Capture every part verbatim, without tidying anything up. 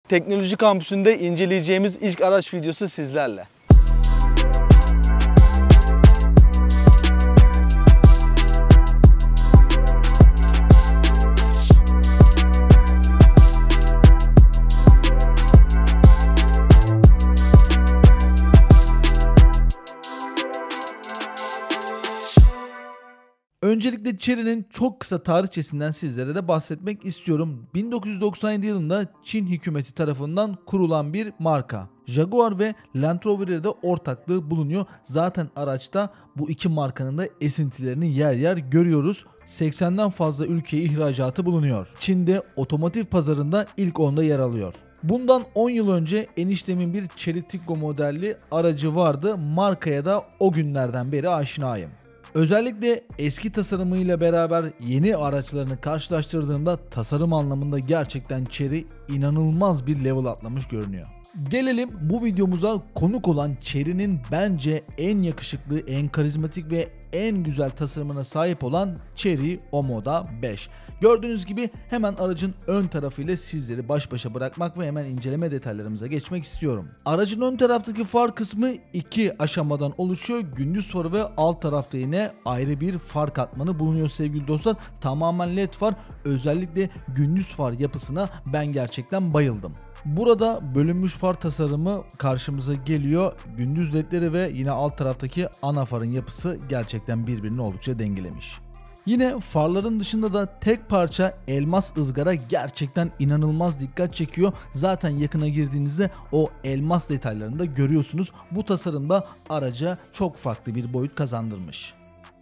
Teknoloji Kampüsü'nde inceleyeceğimiz ilk araç videosu sizlerle. Öncelikle Chery'nin çok kısa tarihçesinden sizlere de bahsetmek istiyorum. bin dokuz yüz doksan yedi yılında Çin hükümeti tarafından kurulan bir marka. Jaguar ve Land Rover'de de ortaklığı bulunuyor. Zaten araçta bu iki markanın da esintilerini yer yer görüyoruz. seksenden fazla ülkeye ihracatı bulunuyor. Çin'de otomotiv pazarında ilk onda yer alıyor. Bundan on yıl önce eniştemin bir Chery Tiggo modelli aracı vardı. Markaya da o günlerden beri aşinayım. Özellikle eski tasarımıyla beraber yeni araçlarını karşılaştırdığımda tasarım anlamında gerçekten Chery inanılmaz bir level atlamış görünüyor. Gelelim bu videomuza konuk olan Chery'nin bence en yakışıklı, en karizmatik ve en güzel tasarımına sahip olan Chery Omoda beş. Gördüğünüz gibi hemen aracın ön tarafıyla sizleri baş başa bırakmak ve hemen inceleme detaylarımıza geçmek istiyorum. Aracın ön taraftaki far kısmı iki aşamadan oluşuyor. Gündüz farı ve alt tarafta yine ayrı bir far katmanı bulunuyor sevgili dostlar. Tamamen led far. Özellikle gündüz far yapısına ben gerçekten bayıldım. Burada bölünmüş far tasarımı karşımıza geliyor. Gündüz ledleri ve yine alt taraftaki ana farın yapısı gerçekten birbirini oldukça dengelemiş. Yine farların dışında da tek parça elmas ızgara gerçekten inanılmaz dikkat çekiyor. Zaten yakına girdiğinizde o elmas detaylarını da görüyorsunuz. Bu tasarımda araca çok farklı bir boyut kazandırmış.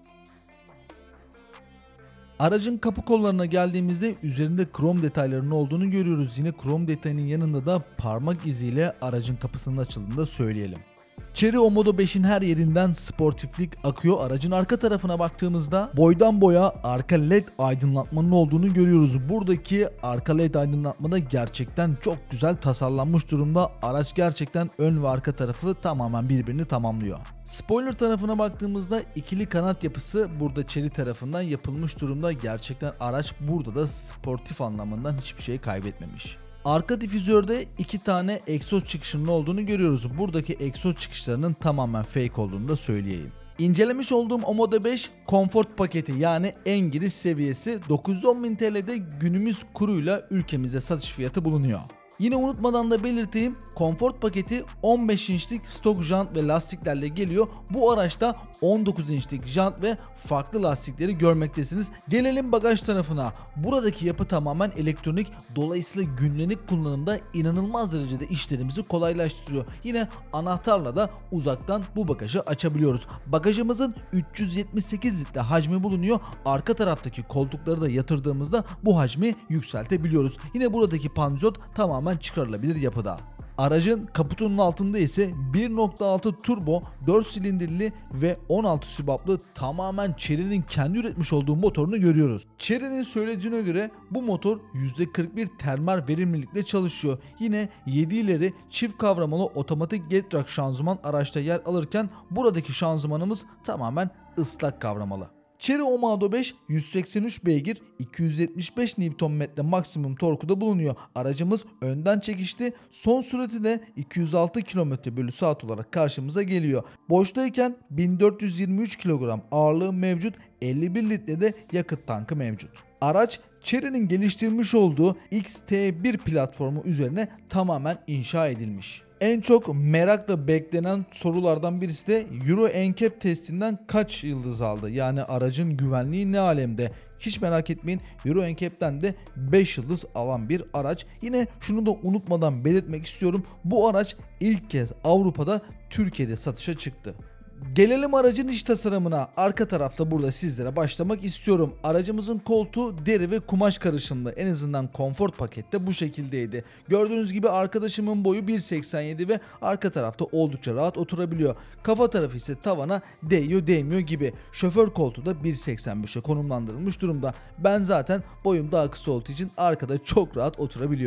Aracın kapı kollarına geldiğimizde üzerinde krom detaylarının olduğunu görüyoruz. Yine krom detayının yanında da parmak iziyle aracın kapısının açıldığını da söyleyelim. Chery Omoda beşin her yerinden sportiflik akıyor. Aracın arka tarafına baktığımızda boydan boya arka led aydınlatmanın olduğunu görüyoruz. Buradaki arka led aydınlatmada gerçekten çok güzel tasarlanmış durumda. Araç gerçekten ön ve arka tarafı tamamen birbirini tamamlıyor. Spoiler tarafına baktığımızda ikili kanat yapısı burada Chery tarafından yapılmış durumda. Gerçekten araç burada da sportif anlamından hiçbir şey kaybetmemiş. Arka difüzörde iki tane egzoz çıkışının olduğunu görüyoruz. Buradaki egzoz çıkışlarının tamamen fake olduğunu da söyleyeyim. İncelemiş olduğum Omoda beş Comfort paketi yani en giriş seviyesi dokuz yüz on bin T L'de günümüz kuruyla ülkemizde satış fiyatı bulunuyor. Yine unutmadan da belirteyim, Comfort paketi on beş inçlik stok jant ve lastiklerle geliyor. Bu araçta on dokuz inçlik jant ve farklı lastikleri görmektesiniz. Gelelim bagaj tarafına. Buradaki yapı tamamen elektronik, dolayısıyla günlük kullanımda inanılmaz derecede işlerimizi kolaylaştırıyor. Yine anahtarla da uzaktan bu bagajı açabiliyoruz. Bagajımızın üç yüz yetmiş sekiz litre hacmi bulunuyor. Arka taraftaki koltukları da yatırdığımızda bu hacmi yükseltebiliyoruz. Yine buradaki panzot tamamen çıkarılabilir yapıda. Aracın kaputunun altında ise bir nokta altı turbo dört silindirli ve on altı sübaplı tamamen Chery'nin kendi üretmiş olduğu motorunu görüyoruz. Chery'nin söylediğine göre bu motor yüzde kırk bir termal verimlilikle çalışıyor. Yine yedi ileri çift kavramalı otomatik Getrag şanzıman araçta yer alırken buradaki şanzımanımız tamamen ıslak kavramalı. Chery Omoda beş yüz seksen üç beygir, iki yüz yetmiş beş Newton metre maksimum torkuda bulunuyor. Aracımız önden çekişli, son sürati de iki yüz altı kilometre bölü saat olarak karşımıza geliyor. Boştayken bin dört yüz yirmi üç kilogram ağırlığı mevcut, elli bir litrede yakıt tankı mevcut. Araç Chery'nin geliştirmiş olduğu X T bir platformu üzerine tamamen inşa edilmiş. En çok merakla beklenen sorulardan birisi de Euro N C A P testinden kaç yıldız aldı? Yani aracın güvenliği ne alemde? Hiç merak etmeyin, Euro N C A P'ten de beş yıldız alan bir araç. Yine şunu da unutmadan belirtmek istiyorum. Bu araç ilk kez Avrupa'da, Türkiye'de satışa çıktı. Gelelim aracın iç tasarımına. Arka tarafta burada sizlere başlamak istiyorum. Aracımızın koltuğu deri ve kumaş karışımlı. En azından Comfort pakette bu şekildeydi. Gördüğünüz gibi arkadaşımın boyu bir seksen yedi ve arka tarafta oldukça rahat oturabiliyor. Kafa tarafı ise tavana değiyor değmiyor gibi. Şoför koltuğu da bir seksen beşe konumlandırılmış durumda. Ben zaten boyum daha kısa olduğu için arkada çok rahat oturabiliyorum.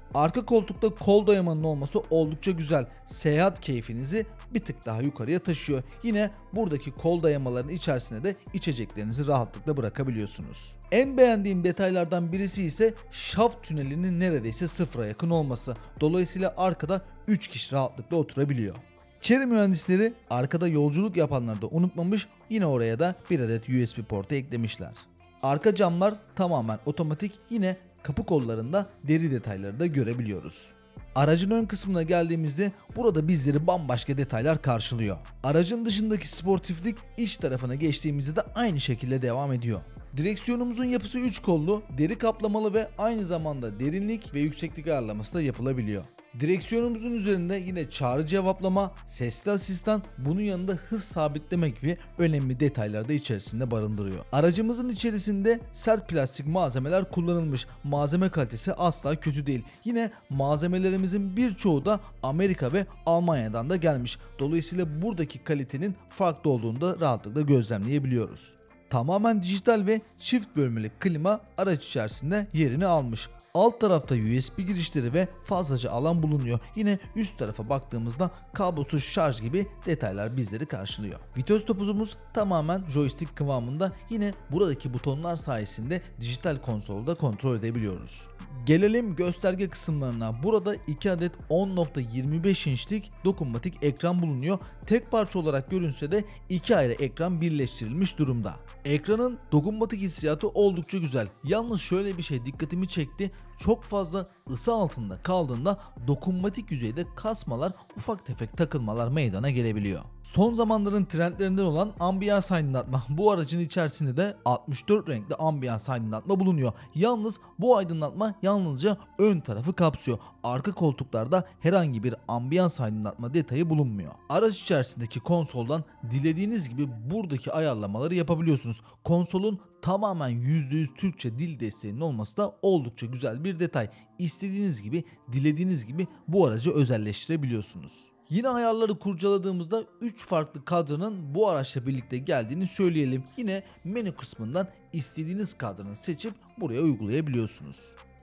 Arka koltukta kol dayamanın olması oldukça güzel. Seyahat keyfinizi bir tık daha yukarıya taşıyor. Yine buradaki kol dayamaların içerisine de içeceklerinizi rahatlıkla bırakabiliyorsunuz. En beğendiğim detaylardan birisi ise şaft tünelinin neredeyse sıfıra yakın olması. Dolayısıyla arkada üç kişi rahatlıkla oturabiliyor. Chery mühendisleri arkada yolculuk yapanları da unutmamış, yine oraya da bir adet U S B portu eklemişler. Arka camlar tamamen otomatik, yine kapı kollarında deri detayları da görebiliyoruz. Aracın ön kısmına geldiğimizde burada bizleri bambaşka detaylar karşılıyor. Aracın dışındaki sportiflik iç tarafına geçtiğimizde de aynı şekilde devam ediyor. Direksiyonumuzun yapısı üç kollu, deri kaplamalı ve aynı zamanda derinlik ve yükseklik ayarlaması da yapılabiliyor. Direksiyonumuzun üzerinde yine çağrı cevaplama, sesli asistan, bunun yanında hız sabitleme gibi önemli detaylar da içerisinde barındırıyor. Aracımızın içerisinde sert plastik malzemeler kullanılmış. Malzeme kalitesi asla kötü değil. Yine malzemelerimizin birçoğu da Amerika ve Almanya'dan da gelmiş. Dolayısıyla buradaki kalitenin farklı olduğunu da rahatlıkla gözlemleyebiliyoruz. Tamamen dijital ve çift bölmeli klima araç içerisinde yerini almış. Alt tarafta U S B girişleri ve fazlaca alan bulunuyor. Yine üst tarafa baktığımızda kablosuz şarj gibi detaylar bizleri karşılıyor. Vites topuzumuz tamamen joystick kıvamında. Yine buradaki butonlar sayesinde dijital konsolda kontrol edebiliyoruz. Gelelim gösterge kısımlarına. Burada iki adet on nokta yirmi beş inçlik dokunmatik ekran bulunuyor. Tek parça olarak görünse de iki ayrı ekran birleştirilmiş durumda. Ekranın dokunmatik hissiyatı oldukça güzel. Yalnız şöyle bir şey dikkatimi çekti. Çok fazla ısı altında kaldığında dokunmatik yüzeyde kasmalar, ufak tefek takılmalar meydana gelebiliyor. Son zamanların trendlerinden olan ambiyans aydınlatma. Bu aracın içerisinde de altmış dört renkli ambiyans aydınlatma bulunuyor. Yalnız bu aydınlatma yalnızca ön tarafı kapsıyor. Arka koltuklarda herhangi bir ambiyans aydınlatma detayı bulunmuyor. Araç içerisindeki konsoldan dilediğiniz gibi buradaki ayarlamaları yapabiliyorsunuz. Konsolun tamamen yüzde yüz Türkçe dil desteğinin olması da oldukça güzel bir detay. İstediğiniz gibi, dilediğiniz gibi bu aracı özelleştirebiliyorsunuz. Yine ayarları kurcaladığımızda üç farklı kadranın bu araçla birlikte geldiğini söyleyelim. Yine menü kısmından istediğiniz kadranı seçip buraya uygulayabiliyorsunuz.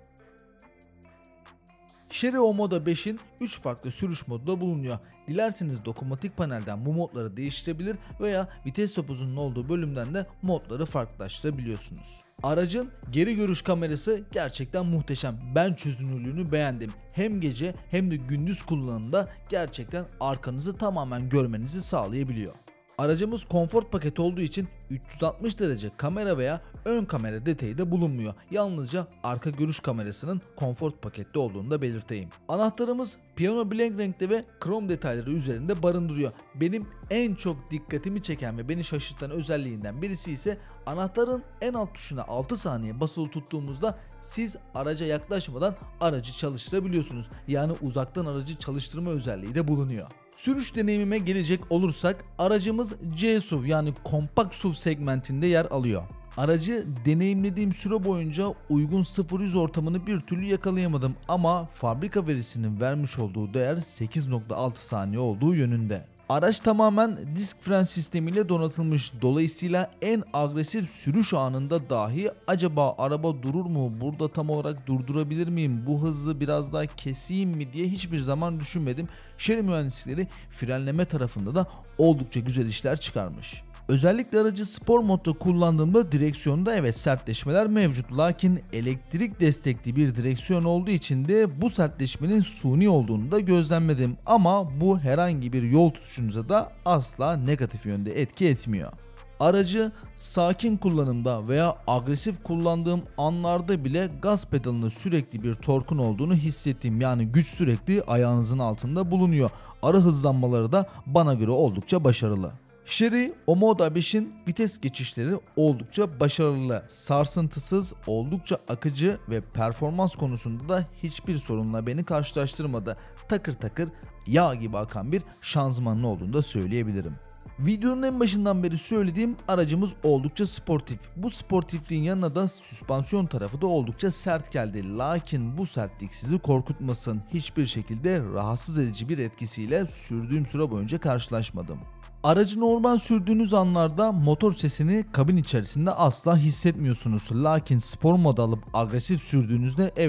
Chery Omoda beşin üç farklı sürüş modu da bulunuyor. Dilerseniz dokunmatik panelden bu modları değiştirebilir veya vites topuzunun olduğu bölümden de modları farklılaştırabiliyorsunuz. Aracın geri görüş kamerası gerçekten muhteşem. Ben çözünürlüğünü beğendim. Hem gece hem de gündüz kullanımda gerçekten arkanızı tamamen görmenizi sağlayabiliyor. Aracımız konfor paketi olduğu için üç yüz altmış derece kamera veya ön kamera detayı da bulunmuyor. Yalnızca arka görüş kamerasının konfor pakette olduğunu da belirteyim. Anahtarımız piyano blank renkte ve krom detayları üzerinde barındırıyor. Benim en çok dikkatimi çeken ve beni şaşırtan özelliğinden birisi ise anahtarın en alt tuşuna altı saniye basılı tuttuğumuzda siz araca yaklaşmadan aracı çalıştırabiliyorsunuz. Yani uzaktan aracı çalıştırma özelliği de bulunuyor. Sürüş deneyimime gelecek olursak aracımız C S U V yani kompakt S U V segmentinde yer alıyor. Aracı deneyimlediğim süre boyunca uygun sıfır yüz ortamını bir türlü yakalayamadım ama fabrika verisinin vermiş olduğu değer sekiz nokta altı saniye olduğu yönünde. Araç tamamen disk fren sistemiyle donatılmış, dolayısıyla en agresif sürüş anında dahi acaba araba durur mu, burada tam olarak durdurabilir miyim, bu hızı biraz daha keseyim mi diye hiçbir zaman düşünmedim. Chery mühendisleri frenleme tarafında da oldukça güzel işler çıkarmış. Özellikle aracı spor modda kullandığımda direksiyonda evet sertleşmeler mevcut, lakin elektrik destekli bir direksiyon olduğu için de bu sertleşmenin suni olduğunu da gözlemledim ama bu herhangi bir yol tutuşunuza da asla negatif yönde etki etmiyor. Aracı sakin kullanımda veya agresif kullandığım anlarda bile gaz pedalında sürekli bir torkun olduğunu hissettim, yani güç sürekli ayağınızın altında bulunuyor. Ara hızlanmaları da bana göre oldukça başarılı. Chery Omoda beşin vites geçişleri oldukça başarılı, sarsıntısız, oldukça akıcı ve performans konusunda da hiçbir sorunla beni karşılaştırmadı. Takır takır yağ gibi akan bir şanzımanın olduğunu da söyleyebilirim. Videonun en başından beri söylediğim aracımız oldukça sportif. Bu sportifliğin yanına da süspansiyon tarafı da oldukça sert geldi. Lakin bu sertlik sizi korkutmasın. Hiçbir şekilde rahatsız edici bir etkisiyle sürdüğüm süre boyunca karşılaşmadım. Aracı normal sürdüğünüz anlarda motor sesini kabin içerisinde asla hissetmiyorsunuz. Lakin spor modu alıp agresif sürdüğünüzde evet,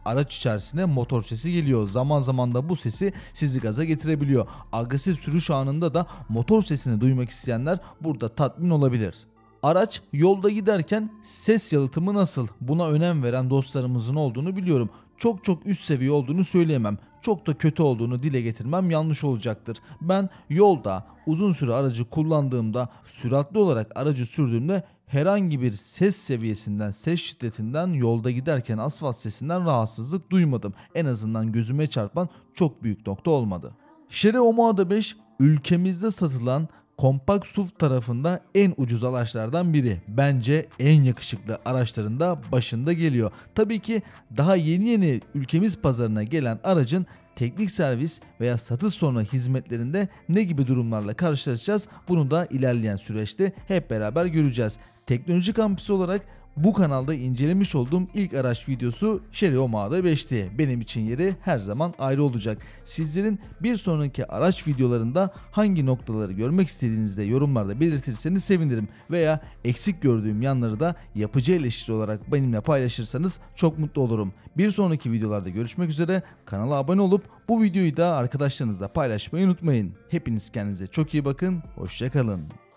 araç içerisine motor sesi geliyor. Zaman zaman da bu sesi sizi gaza getirebiliyor. Agresif sürüş anında da motor sesini duymak isteyenler burada tatmin olabilir. Araç yolda giderken ses yalıtımı nasıl? Buna önem veren dostlarımızın olduğunu biliyorum. Çok çok üst seviye olduğunu söyleyemem. Çok da kötü olduğunu dile getirmem yanlış olacaktır. Ben yolda uzun süre aracı kullandığımda, süratli olarak aracı sürdüğümde herhangi bir ses seviyesinden, ses şiddetinden, yolda giderken asfalt sesinden rahatsızlık duymadım. En azından gözüme çarpan çok büyük nokta olmadı. Chery Omoda beş ülkemizde satılan kompakt S U V tarafında en ucuz araçlardan biri. Bence en yakışıklı araçların da başında geliyor. Tabii ki daha yeni yeni ülkemiz pazarına gelen aracın teknik servis veya satış sonrası hizmetlerinde ne gibi durumlarla karşılaşacağız? Bunu da ilerleyen süreçte hep beraber göreceğiz. Teknoloji Kampüsü olarak bu kanalda incelemiş olduğum ilk araç videosu Chery Omoda beşti. Benim için yeri her zaman ayrı olacak. Sizlerin bir sonraki araç videolarında hangi noktaları görmek istediğinizde yorumlarda belirtirseniz sevinirim. Veya eksik gördüğüm yanları da yapıcı eleştiri olarak benimle paylaşırsanız çok mutlu olurum. Bir sonraki videolarda görüşmek üzere. Kanala abone olup bu videoyu da arkadaşlarınızla paylaşmayı unutmayın. Hepiniz kendinize çok iyi bakın. Hoşça kalın.